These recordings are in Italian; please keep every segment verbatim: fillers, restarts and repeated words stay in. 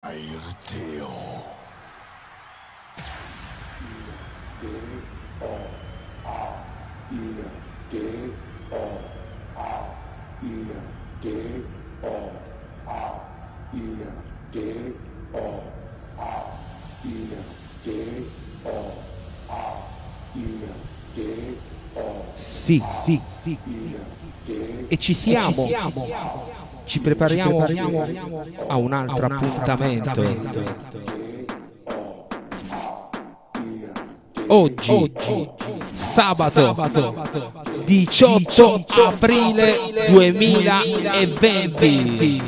Airteo. Sì, sì, sì, e ci siamo, e ci, siamo. ci prepariamo, ci prepariamo a un altro a un appuntamento. appuntamento. Oggi, Oggi sabato, sabato diciotto aprile duemilaventi,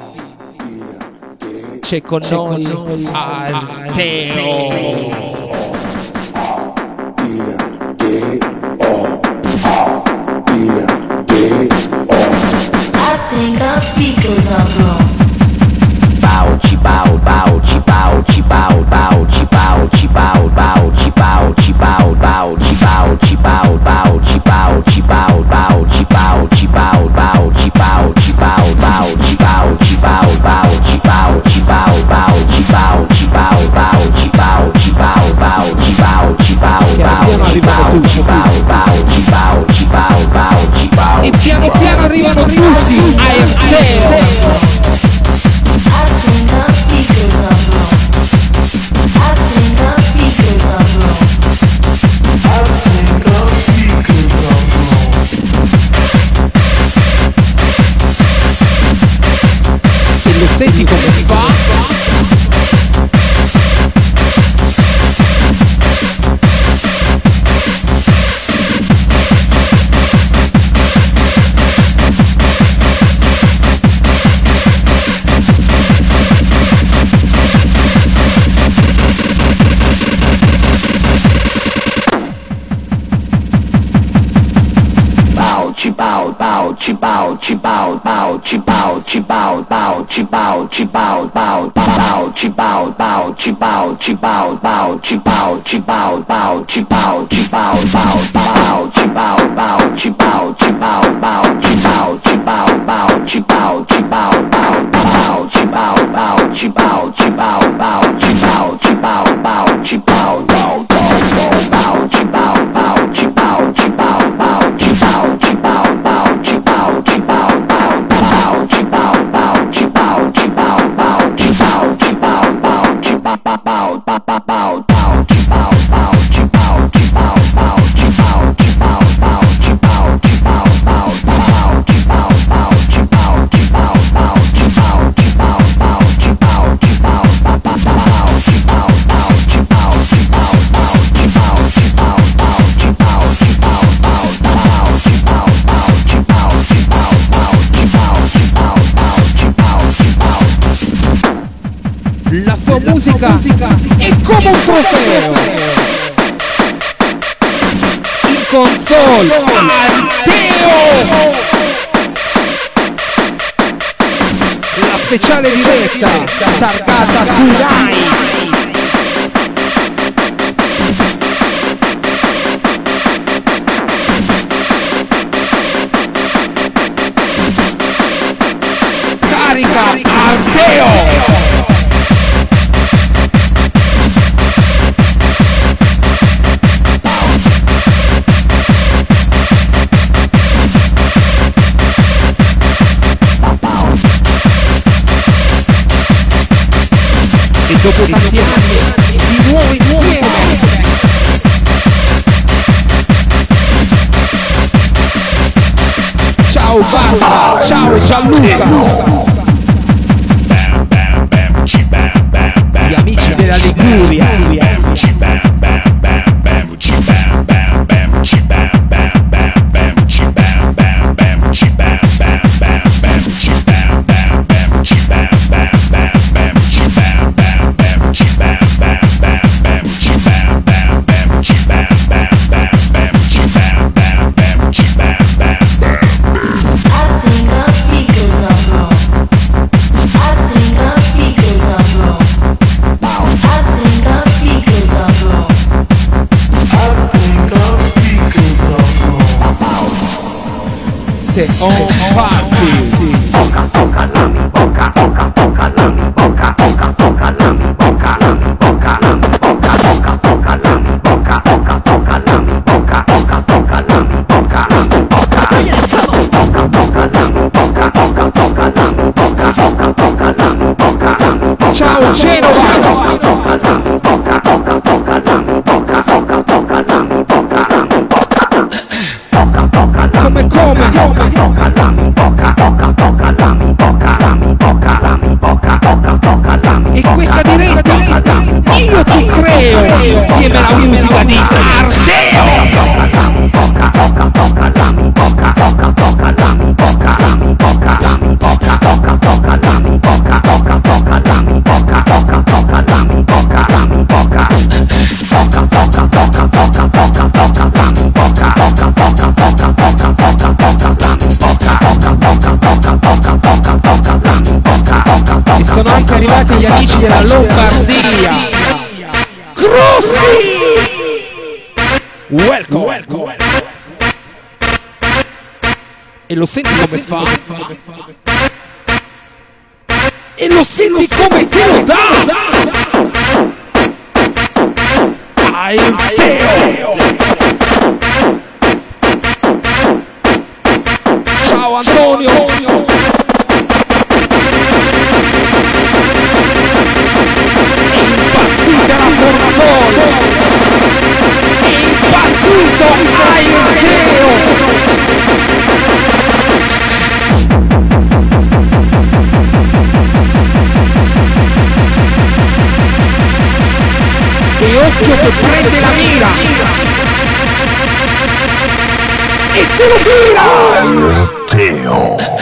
c'è con c'è noi, noi Airteo. Bow, chi bow, bow, chi bow, chi bow, bow, chi bow, chi bow, bow, chi bow, chi bow, bow, chi bow, chi bow, bow, chi bow, chi bow, bow, chi bow, chi bow, bow, chi bow, chi bow, bow, chi bow, chi bow, bow, chi bow, chi bow, bow, chi bow, chi bow, bow, chi bow, chi bow, bow, chi bow, chi bow, bow, chi bow, chi bow, bow, chi bow, chi bow, bow, chi bow. E piano piano arrivano tutti a Airteo. Se lo senti come si fa? Chi bow, bow, chi bow, chi bow, bow, chi bow, chi bow, bow, chi bow, chi bow, bow, bow, chi bow, bow, chi bow, chi bow, bow, chi bow, chi bow, bow, chi bow, chi bow, bow, bow, chi bow, bow, chi bow, chi bow, bow, chi bow, chi bow, bow, chi bow, chi bow, bow, bow, chi bow, bow, chi bow, chi bow, bow, chi bow, chi bow, bow, chi bow, bow, bow, chi bow, bow, chi bow, chi bow, bow, chi bow, chi bow. La sua musica è come un trofeo. In console Airteo. La speciale diretta targata Kunai. Carica Airteo. E dopo tanti anni di nuovo insieme. Ciao Barbara, ciao Gianluca, gli amici della Liguria. On party. Boca, boca, lami, boca, boca, boca, lami, boca, boca, boca. ciao Genova. Come come? E questa diretta io ti creo insieme alla musica di Ardeo. E sono anche arrivati gli amici della Lombardia. Grossi! Welcome, welcome. E lo senti come fa? E lo senti come te lo dà? Ardeo! Ciao Antonio! Impazzita la Forzola! Impazzito Ardeo! E occhio che prende la mira! E te lo tira! Ardeo!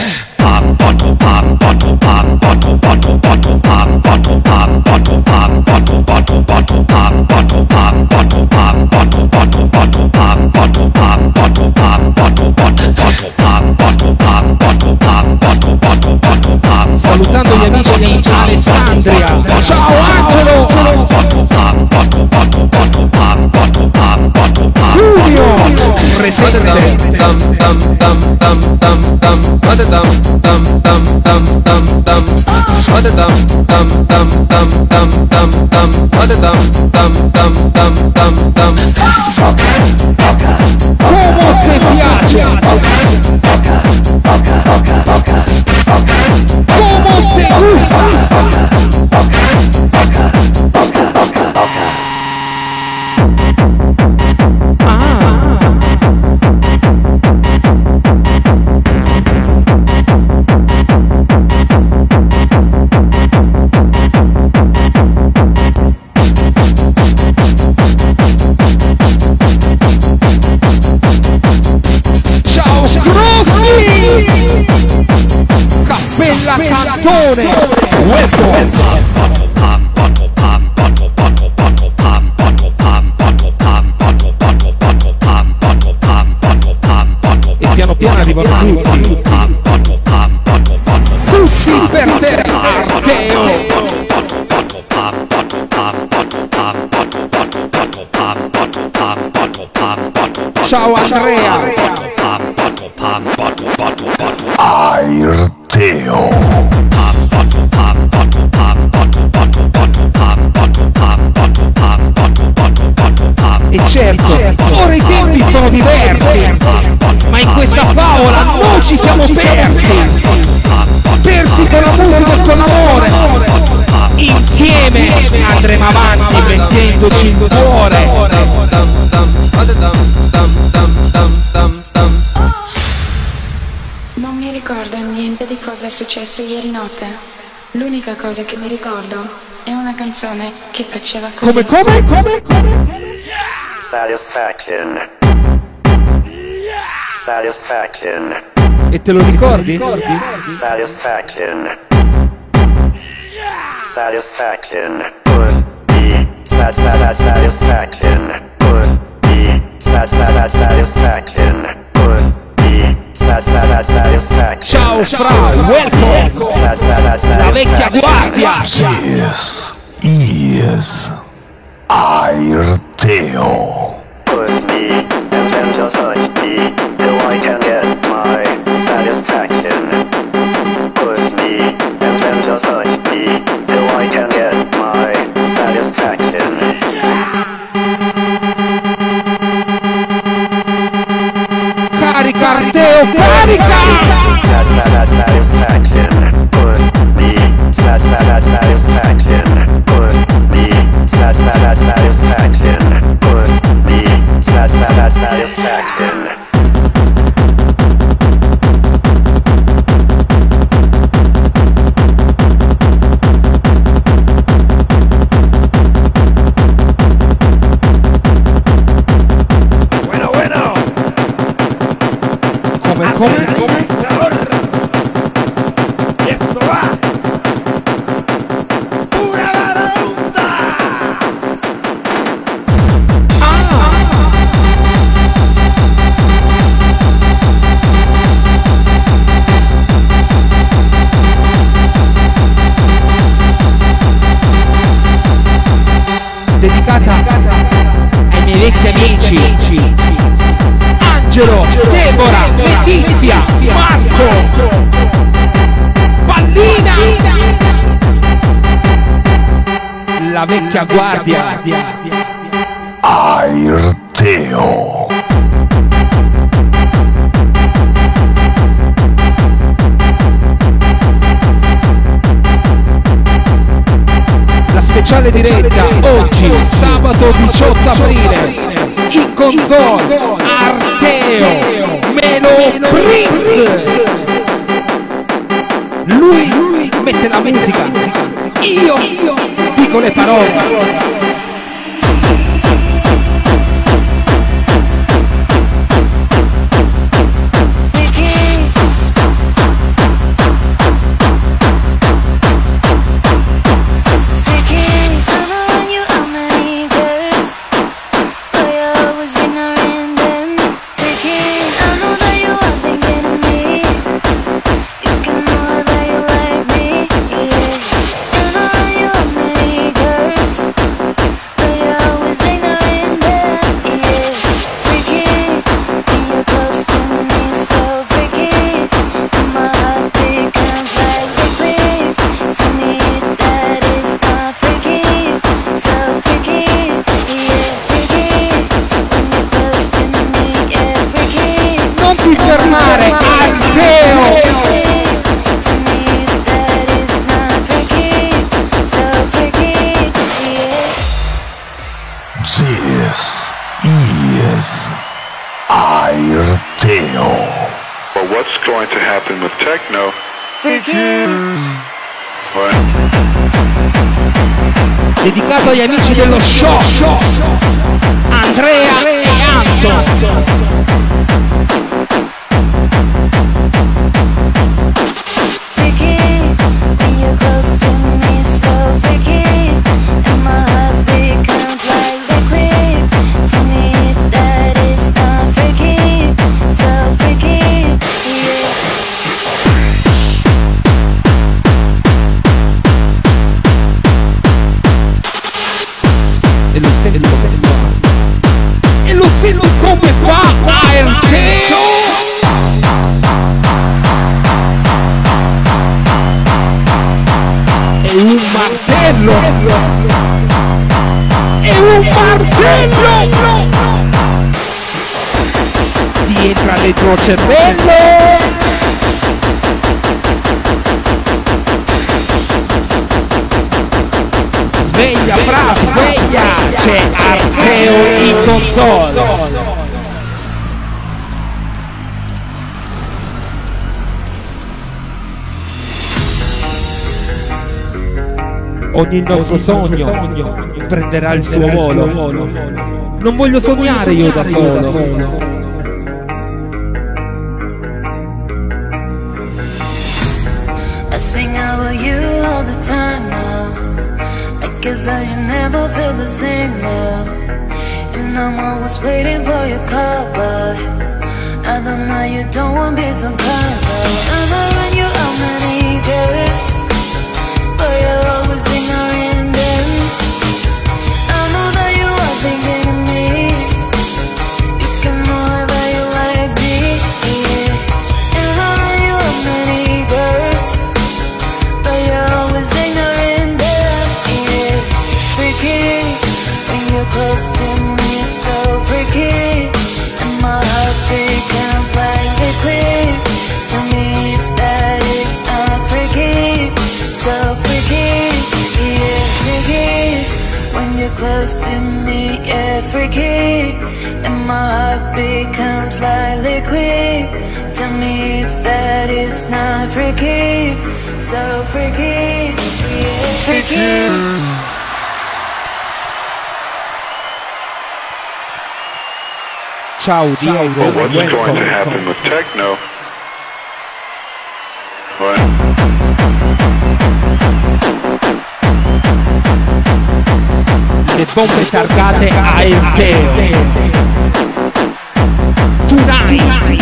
Salutando gli amici di Alessandria. Ciao Angelo! Giulio! Presente! Come ti piace? Come ti gusta? Cappella Cantone! E piano piano arrivano tutti. Tutti per te, Ardeo! Ciao Andrea! Ardeo! E certo, ora i tempi sono diversi, ma in questa favola noi ci siamo persi, persi con la musica e con l'amore, insieme andremo avanti mettendoci il cuore. Non mi ricordo niente di cosa è successo ieri notte. L'unica cosa che mi ricordo è una canzone che faceva così. Come, come, come, come? Satisfaction. Satisfaction. E te lo ricordi? Satisfaction. Satisfaction. Pussy. Satisfaction. Pussy. Satisfaction. Pussy. Satisfaction. Ciao Fra, welcome! La vecchia guardia! This is Ardeo. Push me and then just touch me till I can get my satisfaction. Push me and then just touch me till I can get my satisfaction. Carica Ardeo, carica! Satisfaction. Push me. Satisfaction. Federici, Angelo, Deborah, Letizia, Marco, Pallina, la vecchia guardia, Airteo. la speciale diretta oggi, sabato diciotto aprile, in console, Arteo, Melo Prince. Lui, lui mette la musica, io, io dico le parole. Dedicato agli amici dello show, Andrea e Anto. E lo sento come fa Airteo. È un martello, è un martello, ti entra dentro il cervello. Sveglia, fra, sveglia! C'è Arteo in console! Ogni nostro sogno prenderà il suo volo. Non voglio sognare io da solo. I think about you all the time now. I guess that you never feel the same now. And I'm always waiting for your call, but I don't know, you don't want me sometimes. So I know when you how many girls, but you're always ignoring them. I know that you are thinking of me. You can know that you like me, yeah. And I know you how many girls, but you're always ignoring them, yeah. Freaky, when you're close to me, so freaky. And my heart becomes like liquid. Tell me if that is not freaky, so freaky, yeah. Freaky, when you're close to me, yeah. Freaky, and my heart becomes like liquid. Tell me if that is not freaky, so freaky, yeah. Freaky. Ciao Diego. Well, what's going to happen with techno? What? Le bombe targate Airteo. Tonight.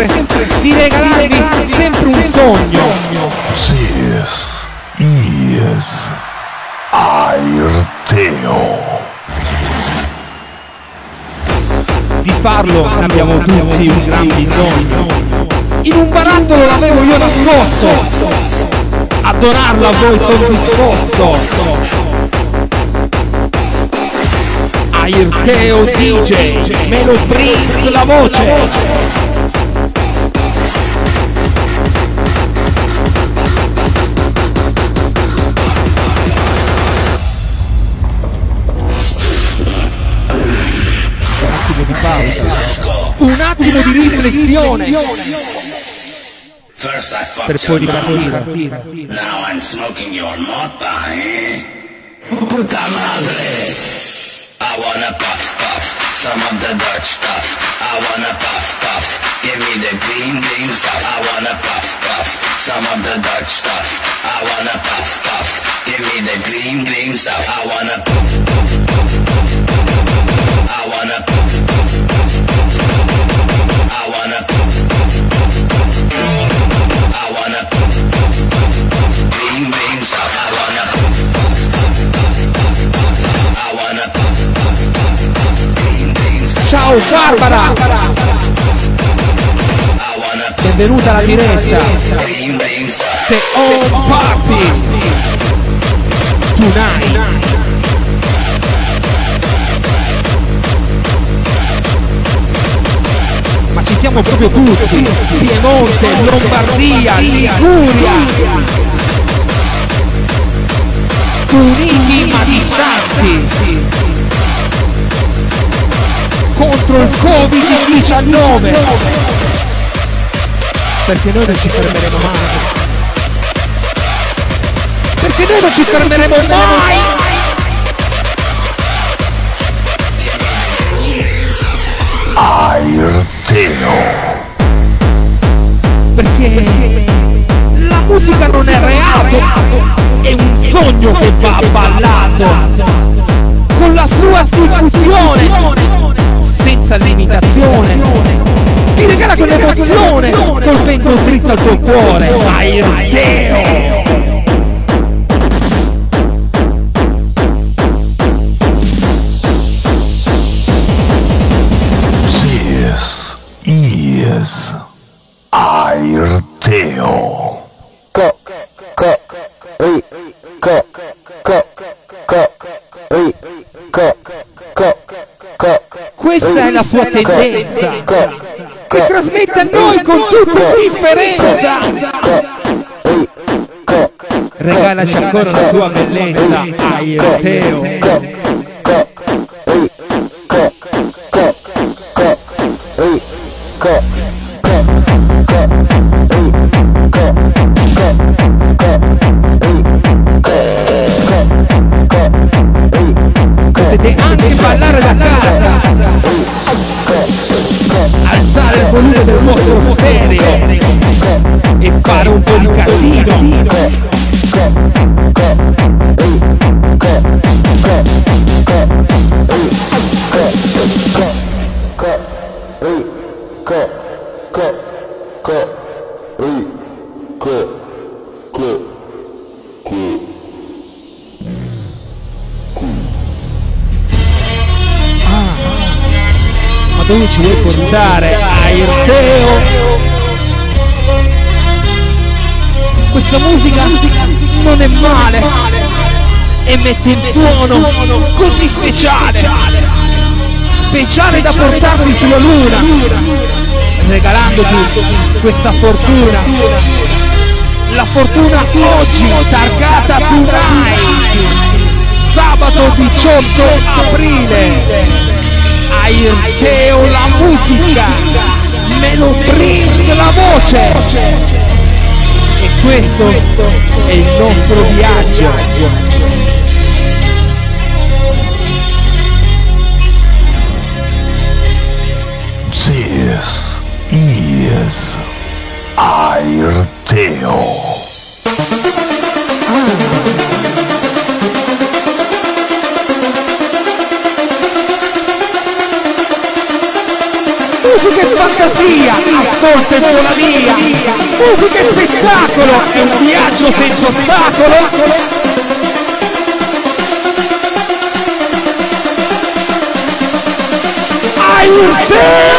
sempre di regalarvi sempre un sogno. This is Airteo. Di farlo ne abbiamo tutti un gran bisogno. In un barattolo l'avevo io nascosto, a donarlo a voi sono disposto. Airteo D J, Melo Prince la voce. Un attimo di riflessione per poi ripartire. Now I'm smoking your mota, eh? Puta madre! I wanna puff puff some of the Dutch stuff. I wanna puff puff, give me the green green stuff. I wanna puff puff some of the Dutch stuff. I wanna puff puff, give me the green green stuff. I wanna puff puff puff puff puff. I wanna puff puff puff puff. I wanna puff puff puff puff. I wanna puff puff puff puff. Green green stuff. I wanna puff puff puff puff puff puff. I wanna puff puff puff puff. Green green stuff. Ciao Barbara, benvenuta alla diretta. The Home Party Tonight. Ma ci siamo proprio tutti, Piemonte, Lombardia, Liguria, uniti ma distanti contro il Covid diciannove, perché noi non ci fermeremo mai, perché noi non ci fermeremo mai. Airteo. Perché la musica non è reato, è un sogno che va ballato, con la sua diffusione, senza limitazione, ti regala quell'emozione, colpendo dritto al tuo cuore. Airteo. Is Airteo. Co, co, ri, co, co, co, ri, co, co, co. Questa è la sua tendenza, che trasmette a noi con tutta differenza. Regalaci ancora la tua bellezza, Airteo. Potete anche ballare da casa, alzare il volume del vostro stereo e fare un po' di casino. Dove ci vuoi portare, Airteo? Questa musica non è male e mette in suono così speciale, speciale da portarti sulla luna, regalandoti questa fortuna, la fortuna oggi targata Tonight, sabato diciotto aprile. Airteo la musica, Melo Prince la voce, e questo è il nostro viaggio. This is Airteo. Musica e fantasia, forse vola via. Musica e spettacolo, è un viaggio senza ostacolo. Aiuteo!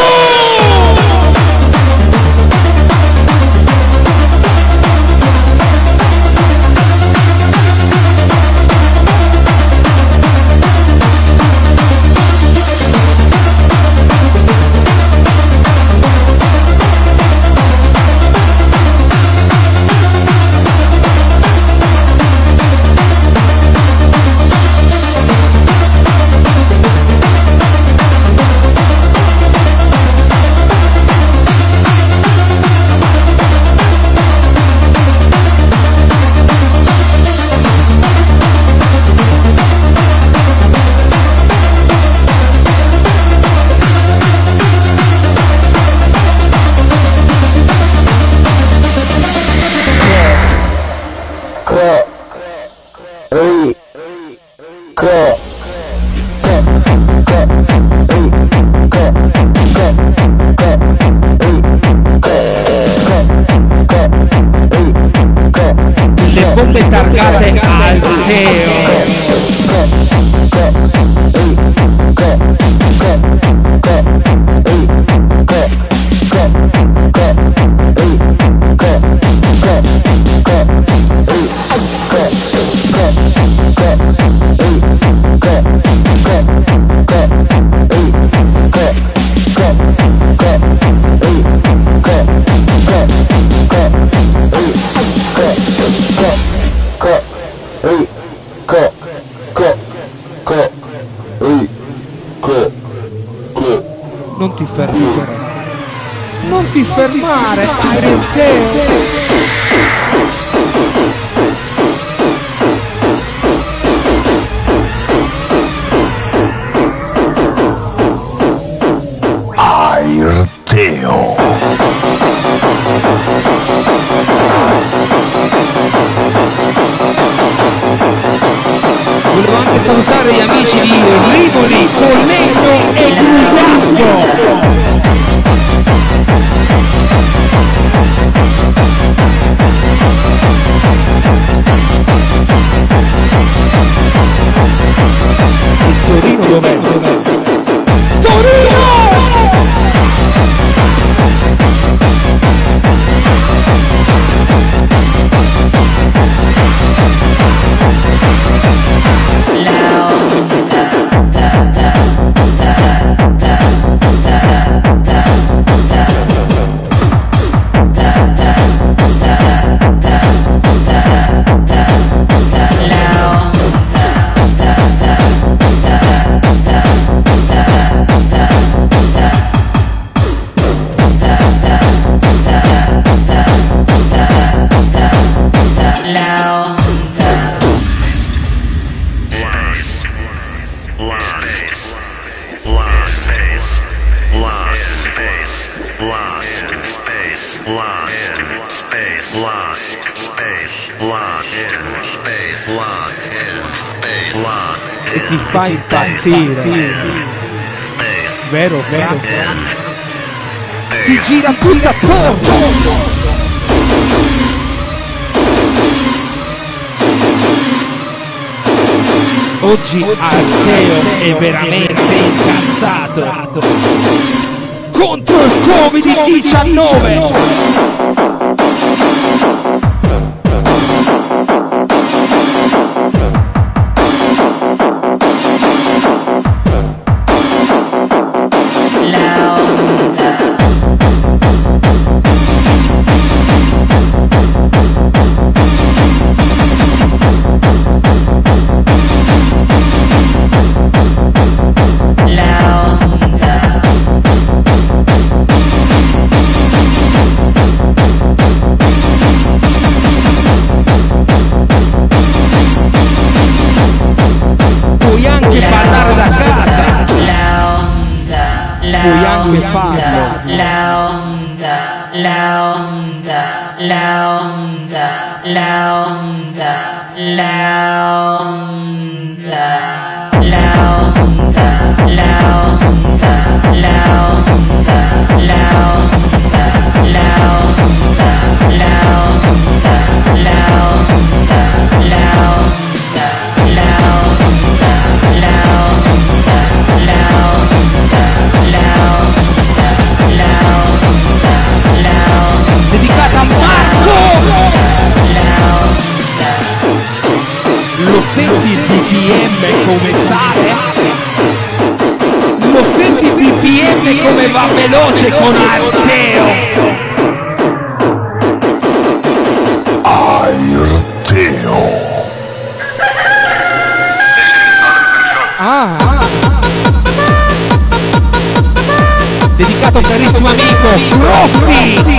Le bombe targate al Non ti fermare, non ti fermare, Aiuteo! Volevo anche salutare gli amici di Rivoli, Collegno e Grugliasco. Il Torino dov'è? Dov'è? Torino! E ti fa impazzire, vero, vero, ti gira tutto attorno. Oggi Arteo è veramente incazzato contro il Covid diciannove. Puoi anche farlo. La onda, la onda, la onda, la onda, la onda, la onda, la onda, la onda, la onda. Dedicata a Marco. Lo senti il B P M come sale? Lo senti il B P M come va veloce con Arteo? Arteo. Ah. Dedicato a un carissimo amico Rossi.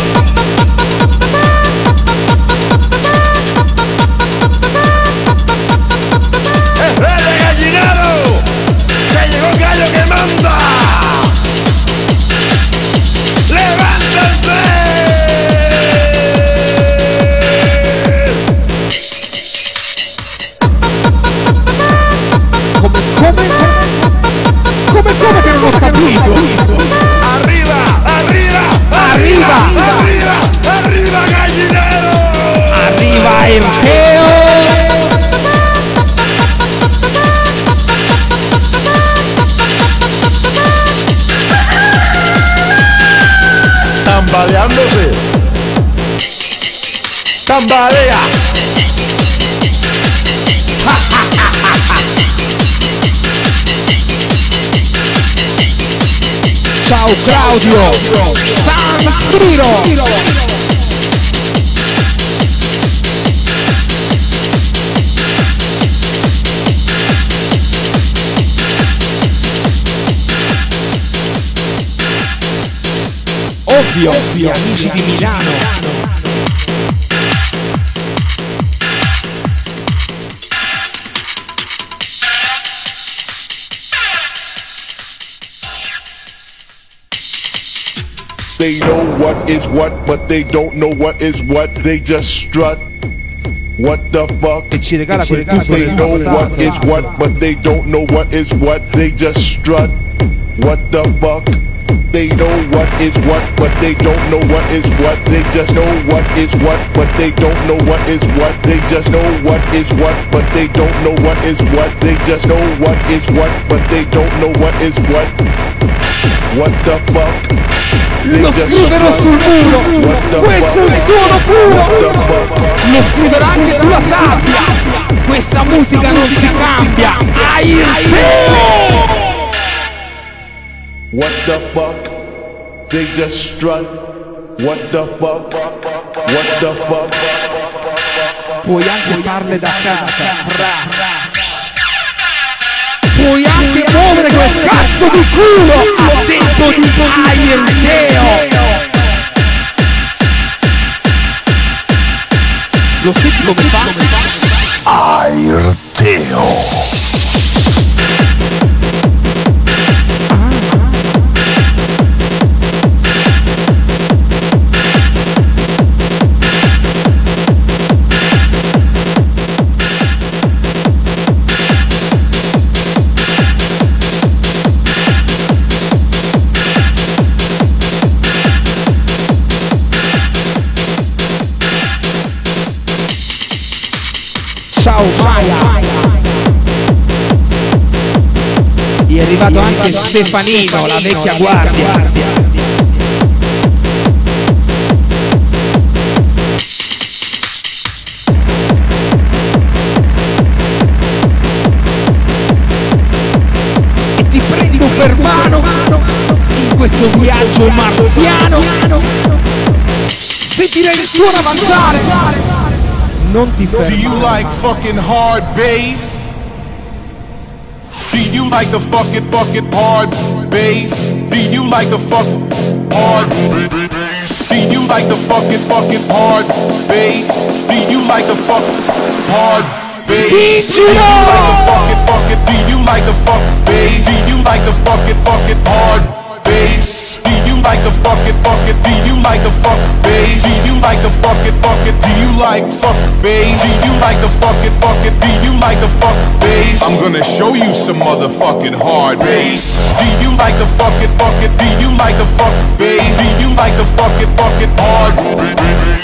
¡Gallinero! ¡Que llegó el gallo que manda! ¡Levántense! Come, come, come, come che non ho capito? ¡Arriba! ¡Arriba! ¡Arriba! ¡Arriba! ¡Arriba, gallinero! Arriva il Teo! Tambaleándose. Tambalea. Ciao Claudio! San Siro! Ovvio, ovvio, amici di Milano. They know what is what, but they don't know what is what. They just strut. What the fuck? E ci regala quel tuffo They del know passato. what is what, but they don't know what is what. They just strut. What the fuck? They know what is what, but they don't know what is what. They just know what is what, but they don't know what is what. They just know what is what, but they don't know what is what. They just know what is what, but they don't know what is what. What the fuck? They Lo just scriverò strut. sul muro. What the Questo è il fuck? suono puro. What the fuck? Lo scriverò anche sulla sabbia. Questa musica non si cambia. Hai il Teo! What the fuck? They just strut. What the fuck? What the fuck? Puoi anche farle da casa, fra. Puoi anche muovere quel cazzo di culo a tempo di Hai il Teo! Lo senti come fa? Arteo. Ciao Maya! È arrivato anche Stefanino, la vecchia guardia. E ti prendo per mano in questo viaggio marziano. Sentirei il suono avanzare. Non ti fermare. Do you like fucking hard bass? Do you like the fucking fucking hard bass? Do you like the fucking hard bass? Do you like the fucking fucking hard bass? Do you like the fucking hard bass? Do you like the fucking fucking? Do you like the fucking bass? Do you like the fucking fucking hard bass? Do you like the fuck it, fuck it? Do you like a fuck bass? Do you like a fuck it, fuck it? Do you like fuck bass? Do you like a fuck it, fuck it? Do you like a fuck bass? I'm gonna show you some motherfucking hard bass. Do you like a fuck it, fuck it? Do you like a fuck bass? Do you like a fuck it, fuck it hard bass?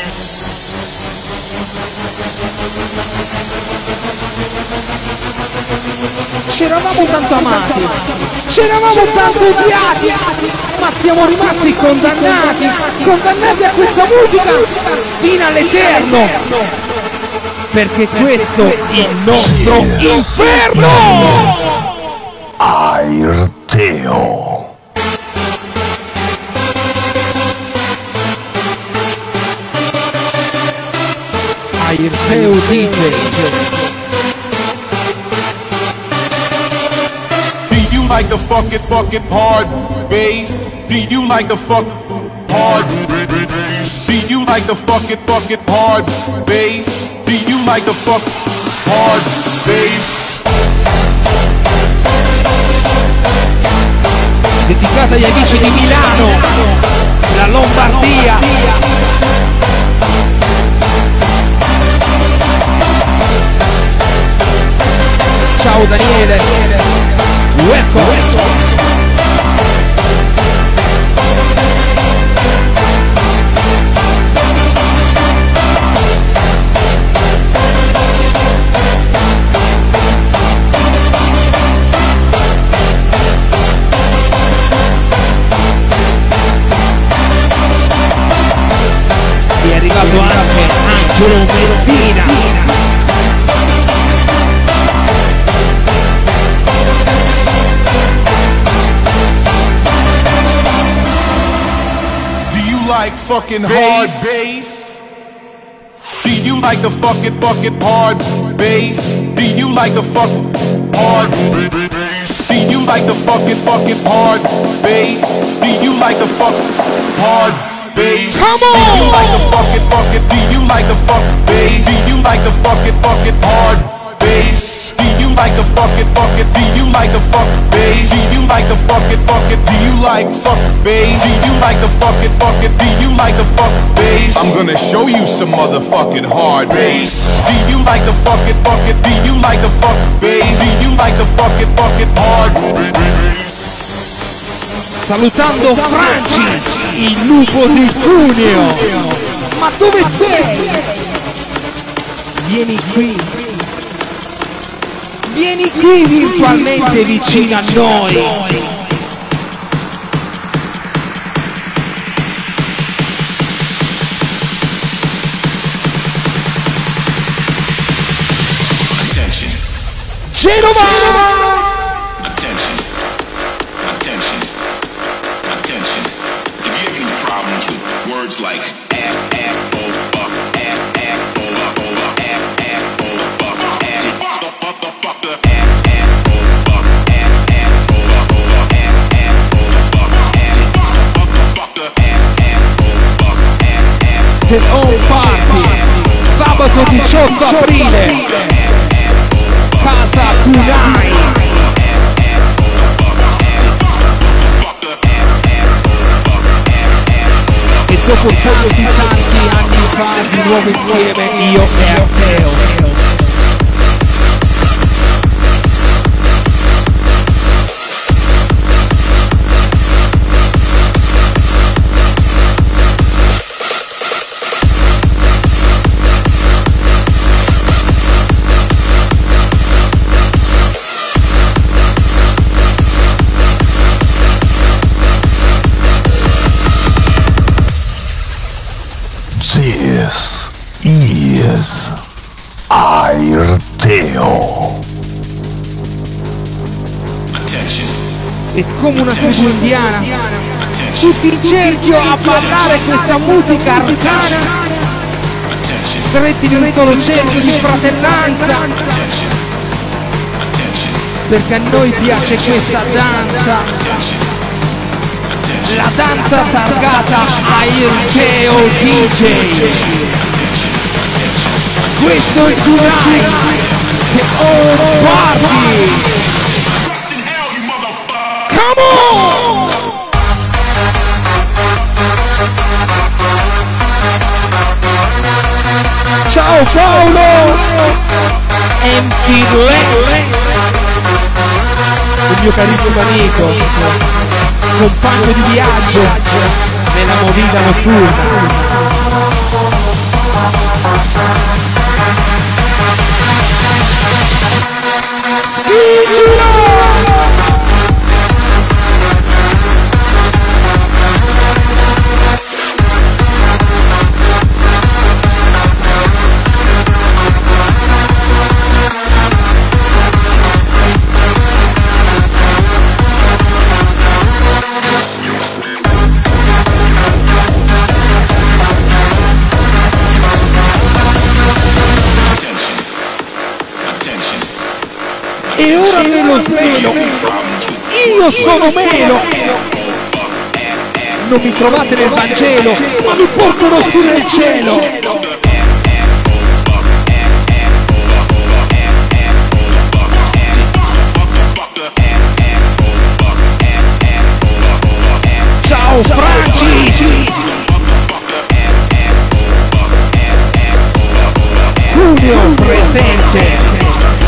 C'eravamo tanto amati, c'eravamo tanto odiati, ma siamo rimasti condannati, condannati a questa musica fino all'eterno, perché questo è il nostro inferno! Airteo. Airteo D J. Do you like the fuck it, fuck it hard bass? Do you like the fuck hard bass? Do you like the fuck it, fuck it hard bass? Do you like the fuck hard bass? Dedicata agli amici di Milano, la Lombardia. Ciao Daniele. Welcome. È arrivato anche Angelo Messina. Like fucking hard bass? Do you like the fuck it, fuck it hard bass? Do you like the fuck hard bass? Do you like the fuck it, fuck it hard bass? Do you like the fuck hard bass? Come on! Do you like the fuck it, fuck it? Do you like the fuck bass? Do you like the fuck it, fuck it hard bass? Do you like the fuck it, fuck it? Do you like the fuck bass? Do you like the fuck it, fuck it? Do you like fuck bass? Do you like the fuck it, fuck it? Do you like the fuck bass? I'm gonna show you some motherfucking hard bass. Do you like the fuck it, fuck it? Do you like the fuck bass? Do you like the fuck it, fuck it hard bass? Salutando Franci, il lupo di Cuneo. Ma dove sei? Vieni qui. Vieni qui virtualmente vicino a noi. Genova! Attention. Attention. Attention. If you have any problems with words like app, app, oh, uh, app, app, oh, uh, oh, uh, app, app, oh, uh, app, motherfucker, app, app, oh, uh, app, app, oh, uh, oh, uh, app, app, oh, uh, app, motherfucker, app, app, oh, uh, app, app. The Home Party, sabato diciotto aprile. Casa Tunai. E dopo il fondo di tanti anni fa di nuovo insieme io e Airteo. This is Airteo. È come una tribù indiana, tutti in cerchio a ballare questa musica arcana, stretti in un solo cerchio di fratellanza, perché a noi piace questa danza. La danza targata Airteo D J. Questo è Tonight, The Home Party. Come on! Ciao Paolo! Empty Land! Il mio carissimo amico, compagno di viaggio nella movida notturna. E ora me lo svelo, io sono Melo. Non mi trovate nel Vangelo, ma mi portano su nel cielo. Ciao Franci! Julio presente.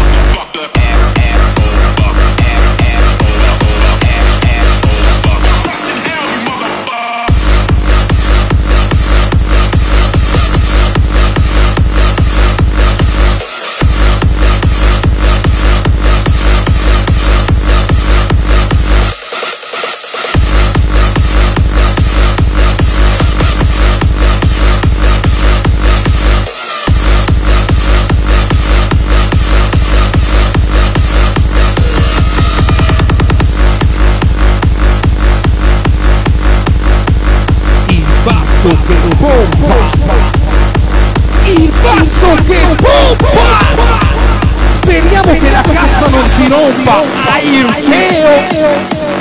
Che pompa, il basso che pompa. Speriamo che la cassa non si rompa. Airteo.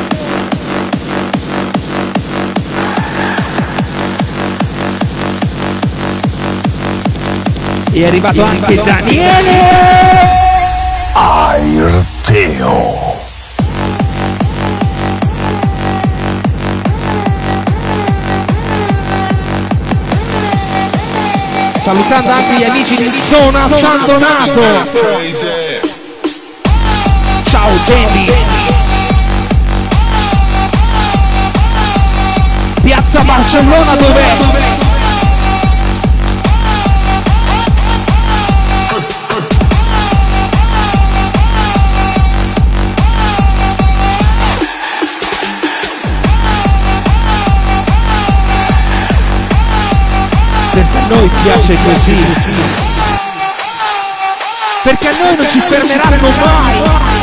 È arrivato anche Daniele. Airteo. Salutando anche gli amici di Zona San Donato. Ciao Jenny. Piazza Barcellona dov'è? Perché a noi piace così, perché a noi non ci fermeranno mai.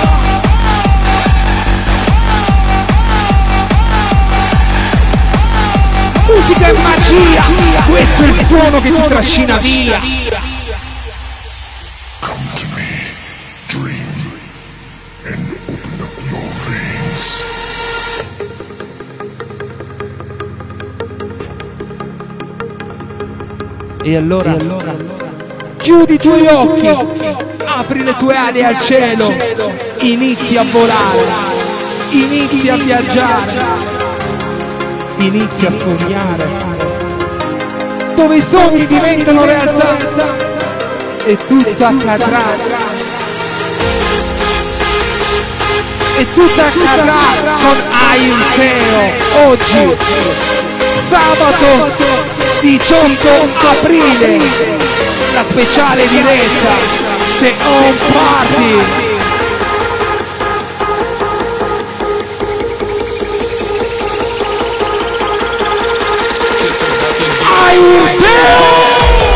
Musica e magia, questo è il suono che ti trascina via. Come to me, dream, and open up your veins. E allora, e allora, chiudi i tuoi occhi, apri le tue ali al cielo, inizi a volare, inizi a viaggiare, inizi a sognare, dove i sogni diventano realtà e tutto accadrà, e tutto accadrà con Airteo oggi, sabato diciotto aprile, la speciale diretta The Home Party. Airteo!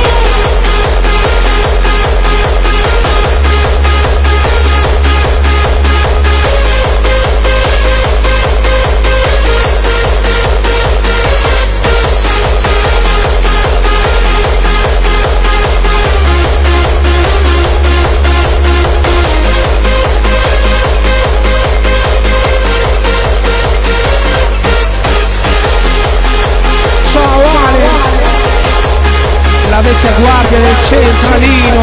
La vecchia guardia del centralino.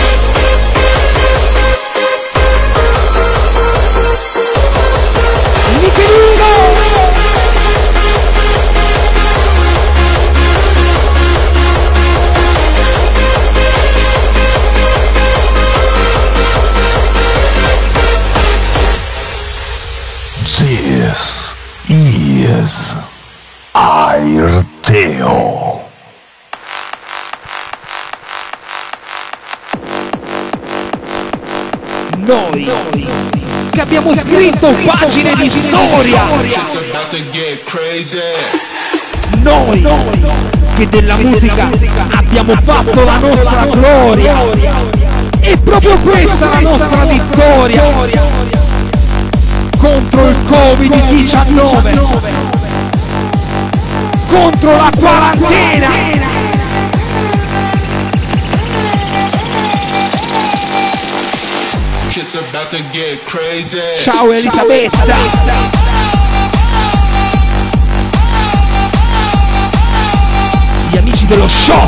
Michelino! noi che abbiamo scritto pagine di storia, noi che della musica abbiamo fatto la nostra gloria, e proprio questa è la nostra vittoria contro il covid diciannove, contro la quarantena. Ciao Elisabetta. Gli amici dello show.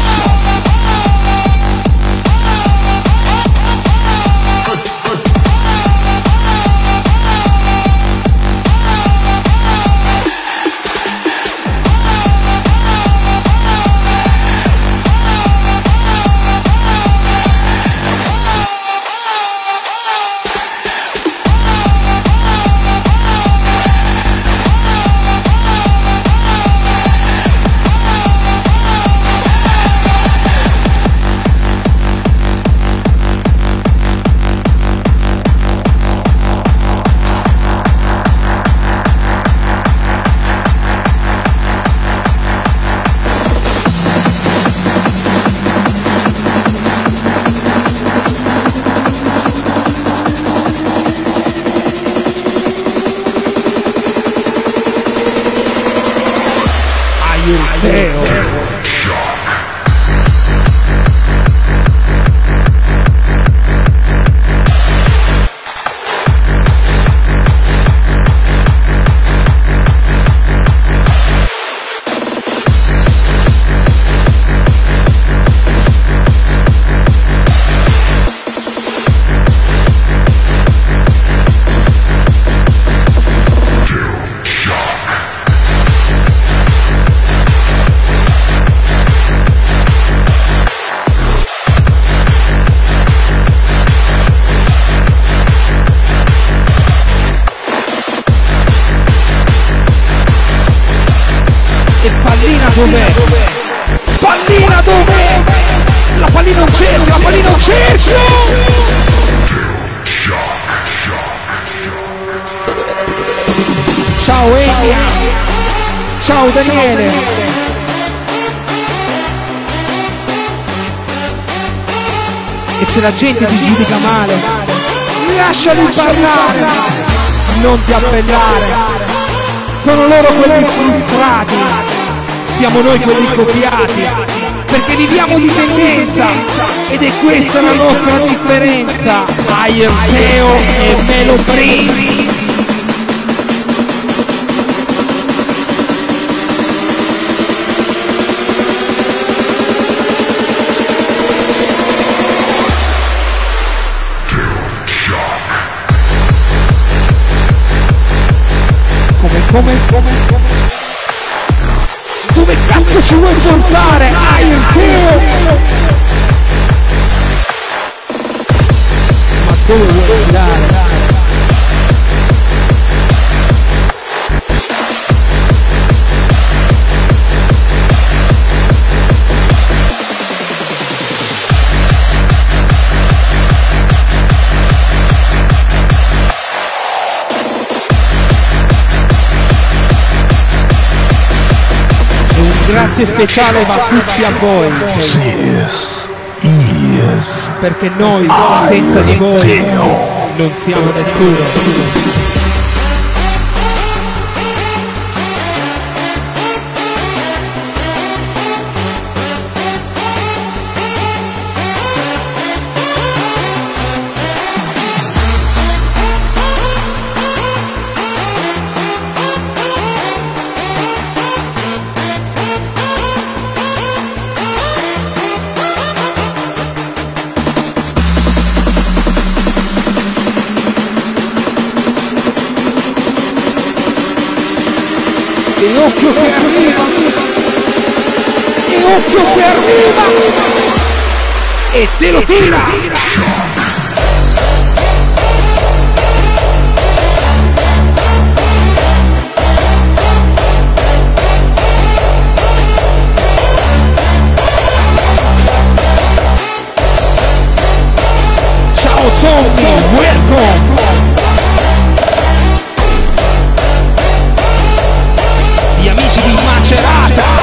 Dov'è? Pallina dov'è? La pallina è un cerchio, la pallina è un cerchio! Ciao Enia! Ciao Daniele! E se la gente ti giudica male, lasciali parlare! Non ti appellare! Sono loro quelli frustrati! Siamo noi quelli copiati, perché viviamo di tendenza, ed è questa la nostra differenza. Ayer Teo e Melo Prince. Come, come, come, come? Dove cazzo ci vuoi portare? Iron Teo! Ma dove vuoi andare? Grazie speciale va a tutti a voi, Yes, yes. perché noi senza di voi non siamo nessuno. E occhio che arriva, e occhio che arriva, e te lo tira. Ciao zombie. welcome. Gli amici di Macerata.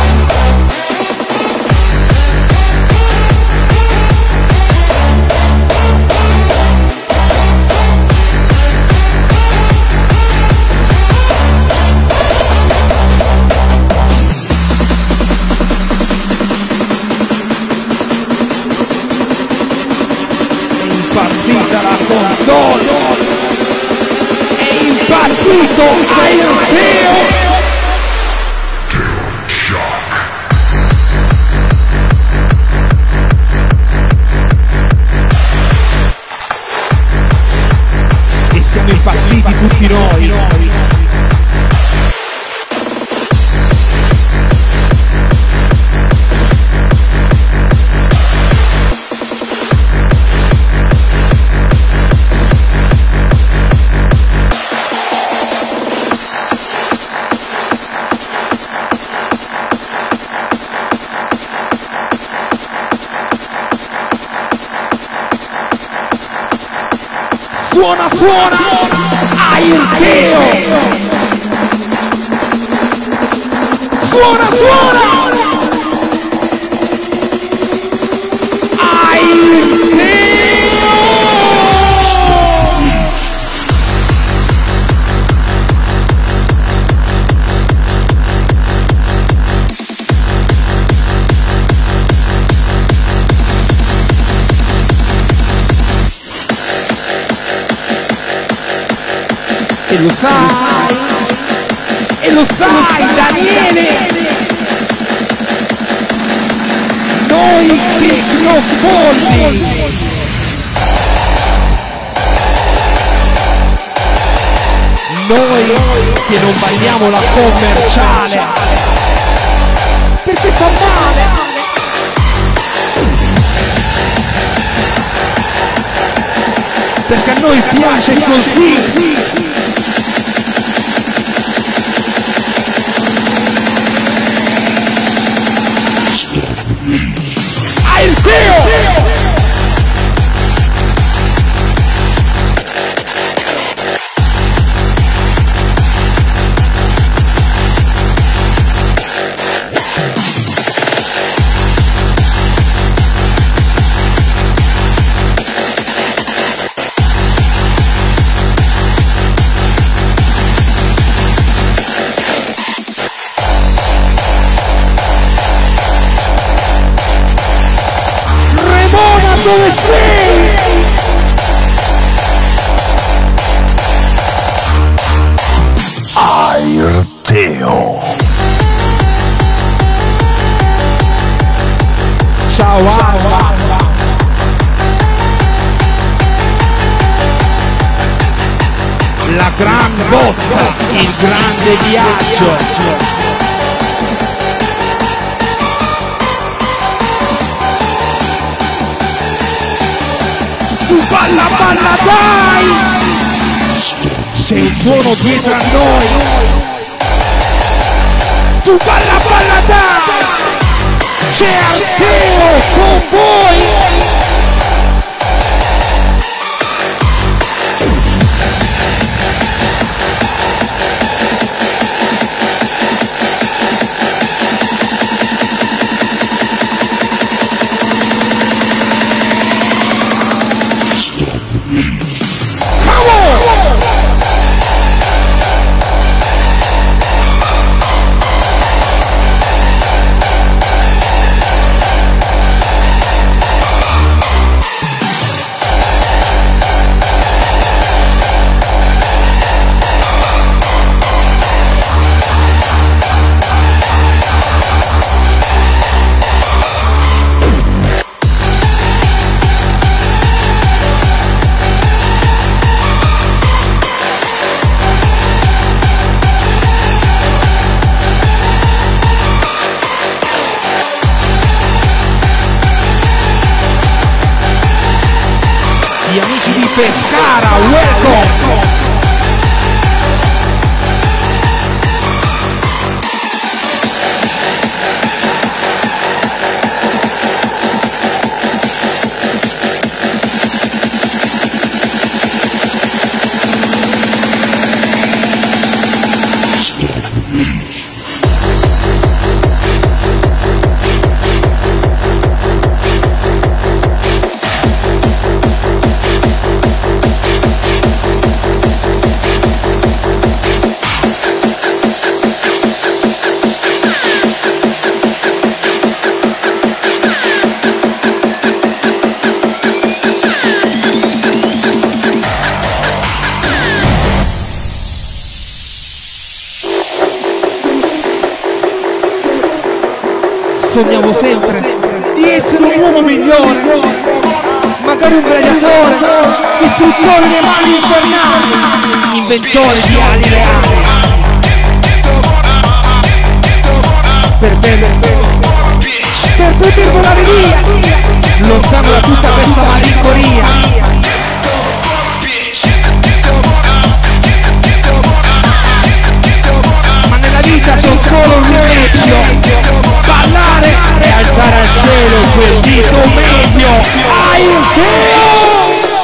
Impazzita la console, è impazzito Iron Tail. E siamo impazziti tutti noi. Suona, suona, Iron Tail! Suona, suona! Iron Tail! E lo sai, e lo sai Daniele, noi tecnofolli, noi che non balliamo la commerciale, perché fa male, perché a noi piace così. Il Dio! Dove sei? Airteo. Ciao Alba. La gran botta, il grande viaggio. Tu balla, balla, dai! C'è un suono dietro a noi! Tu balla, balla, dai! C'è Arteo con voi! Gli amici di Pescara, welcome! sognavo sempre di essere un uomo migliore, magari un gladiatore, distruttore dei mali infernali, inventore di ali reali, per bene, per poter volare via, lontano da tutta questa malinconia. Ma nella vita c'è solo un rimedio, ballare e alzare al cielo quel dito medio. Aiuteo!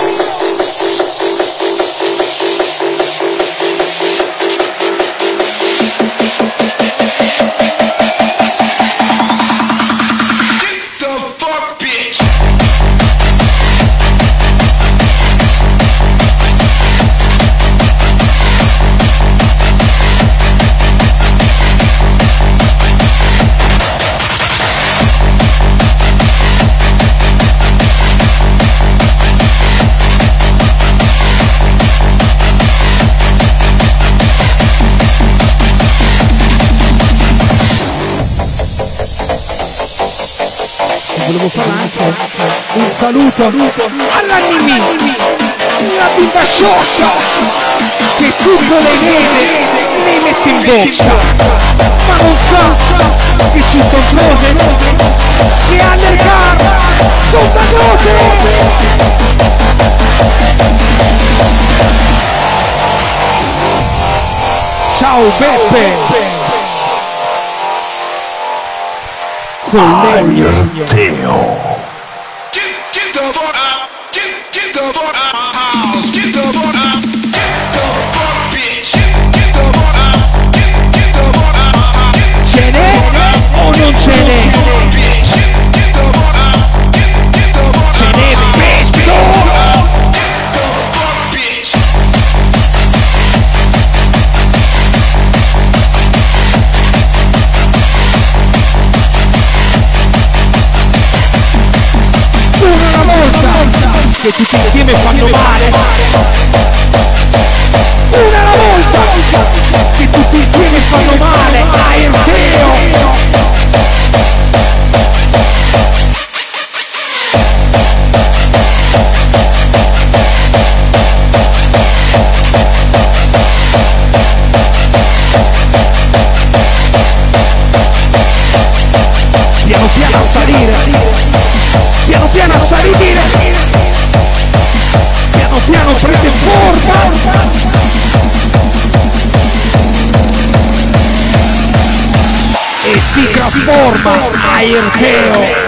Volevo fare anche un saluto all'Animi, la bimba sciocca che tutto lei vede, lei mette in bocca, ma non sa che ci sono cose che alle carne sono dannose. Ciao Beppe! Aiuteo. Ce n'è o non ce n'è? Ce n'è pesto! Che tutti insieme fanno male, una alla volta, che tutti insieme fanno male, Aiuteo! Piano piano a salire, piano piano a salire. Piano piano prende forma e si trasforma Aiuteo.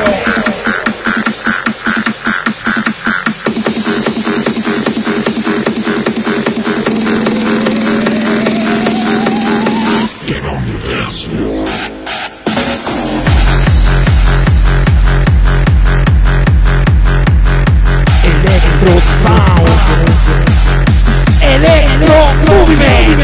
Electro sound, electro movement.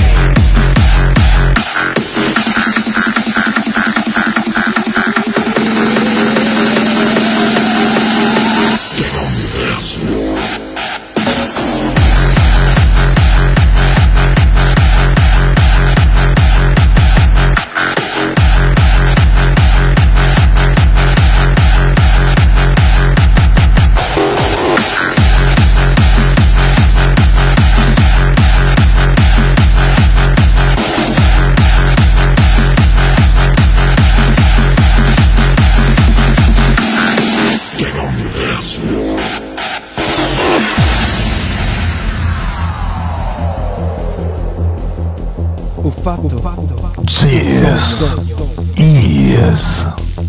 Ho fatto, ho fatto. This is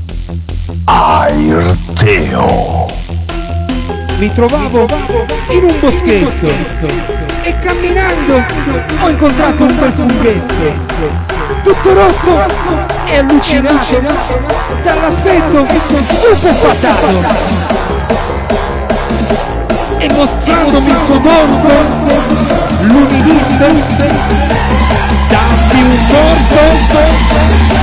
Aiuteo. Mi trovavo in un boschetto e camminando ho incontrato un bel funghetto, tutto rosso e allucinato dall'aspetto un po' fatato, e mostrandomi il suo dorso lui mi disse: dammi un morso.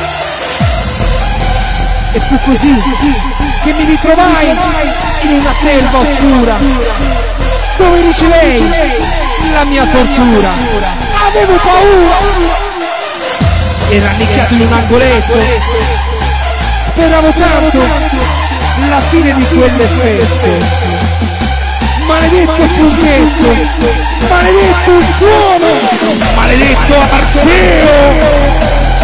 E fu così che mi ritrovai in una selva oscura dove ricevei la mia tortura. Avevo paura, era nicchiato in un angoletto Speravo tanto la fine di quelle feste. Maledetto fumetto, maledetto il suono, maledetto Archeo.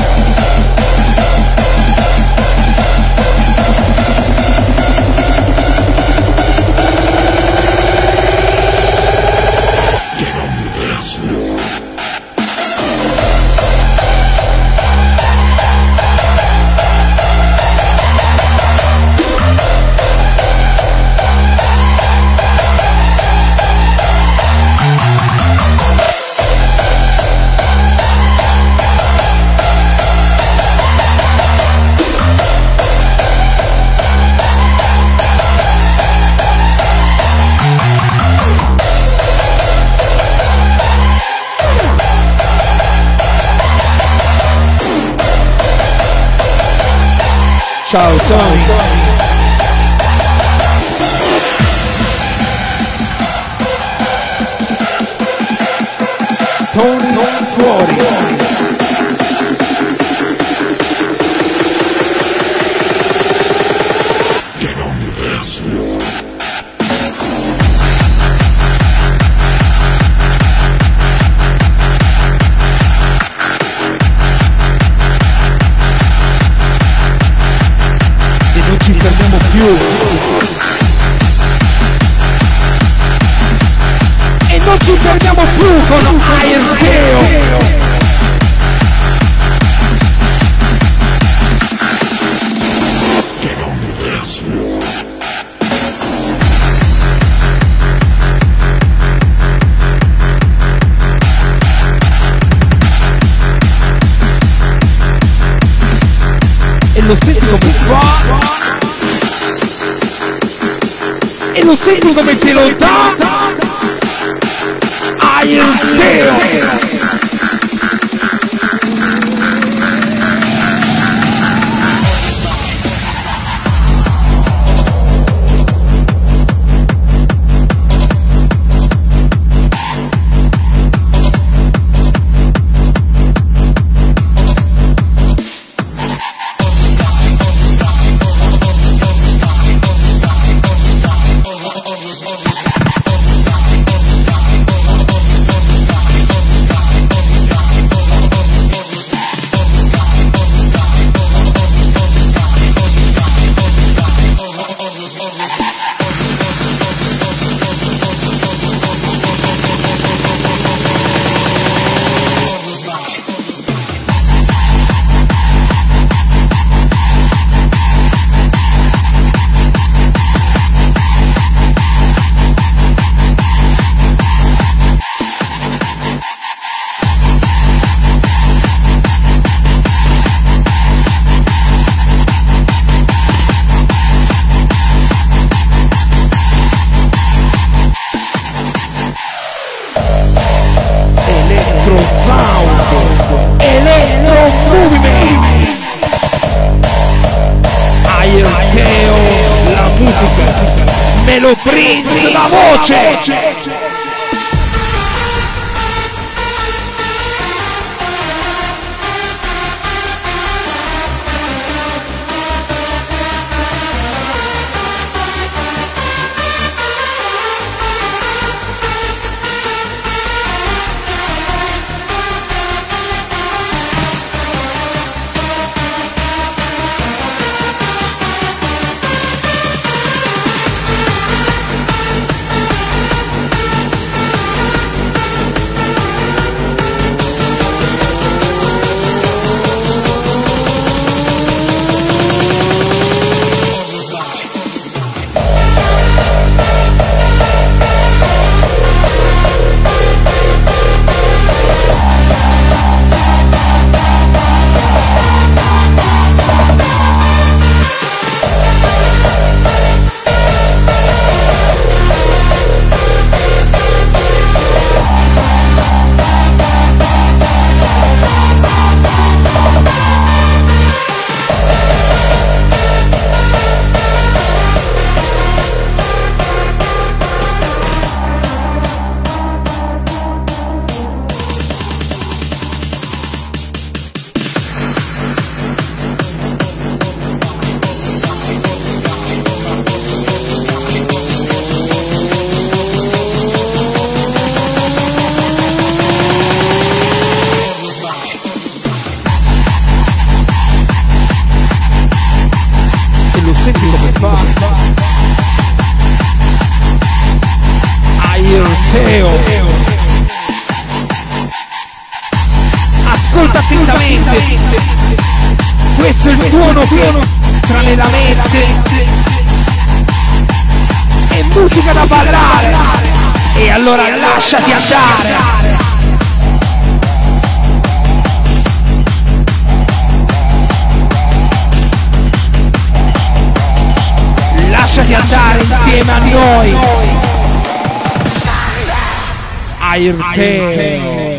Ciao Tony. Tony fuori. Ci fermiamo più e non ci fermiamo più con Archeo. E lo senti come fa? E lo senti come te lo dà? Archeo! Me lo prendi la voce! me la mette. È musica da ballare, e allora lasciati andare. Lasciati andare insieme a noi. Airteo.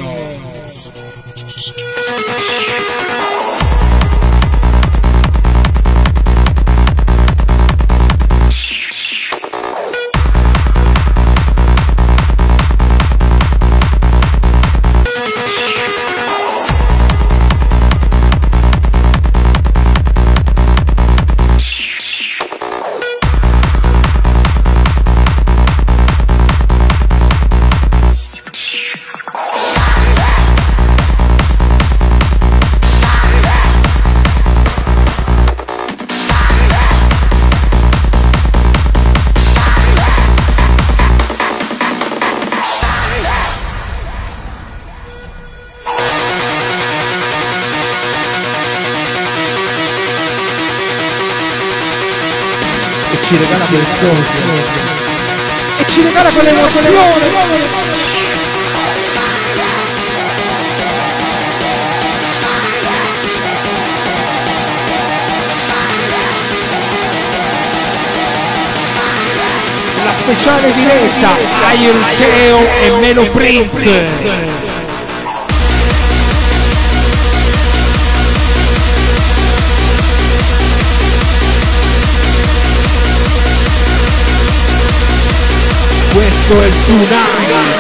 Ci regala quel sogno e ci regala quell'emozione. La speciale diretta Airteo e Melo Prince. Questo è il tsunami.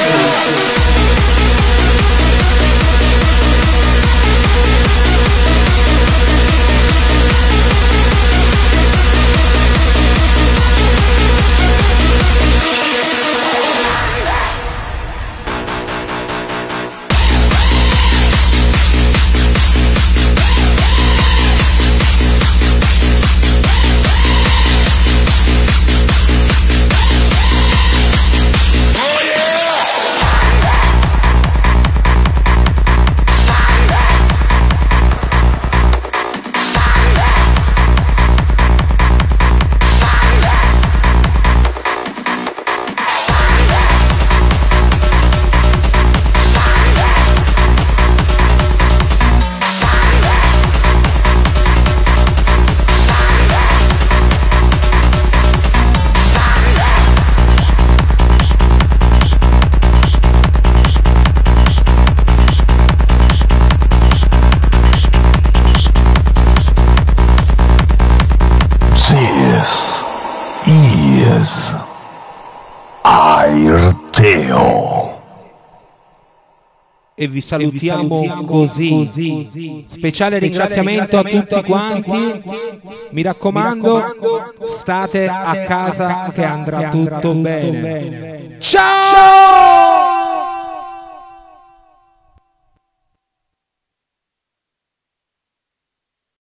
Airteo. E vi salutiamo, e vi salutiamo così. così. Speciale ringraziamento a tutti quanti. Mi raccomando, state a casa che andrà tutto bene. Ciao!